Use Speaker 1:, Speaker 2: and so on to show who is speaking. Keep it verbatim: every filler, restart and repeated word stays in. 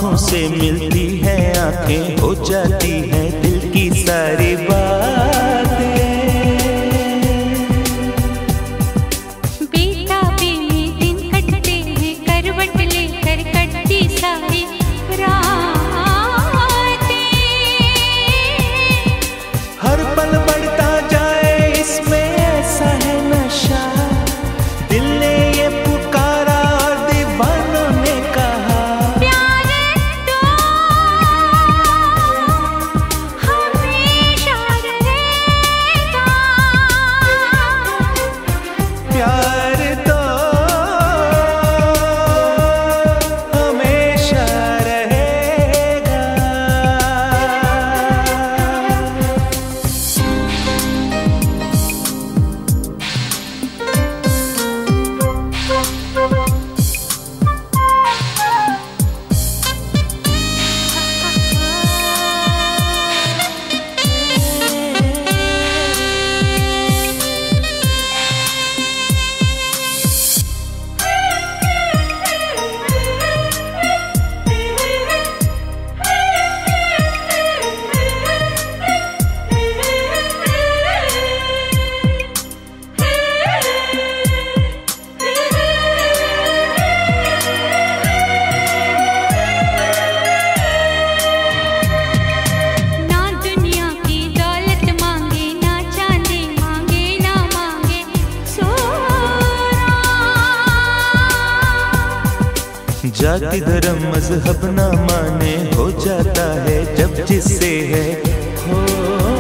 Speaker 1: आँखों से मिलती है आंखें, हो जाती है दिल की सारी बातें।
Speaker 2: बेताबी में दिन कटते हैं, करवट लेकर कटती सारी रातें।
Speaker 1: हर पल बढ़ता जाए इसमें ऐसा है नशा, दिल ने ये पुकारा और दीवानों ने कहा
Speaker 2: प्यार तो हमेशा रहेगा,
Speaker 1: प्यार तो हमेशा रहेगा।
Speaker 2: ना दुनिया की दौलत मांगे, ना चांदी मांगे, ना मांगे सोना।
Speaker 1: जाति धर्म मजहब ना माने, हो जाता है जब जिससे है हो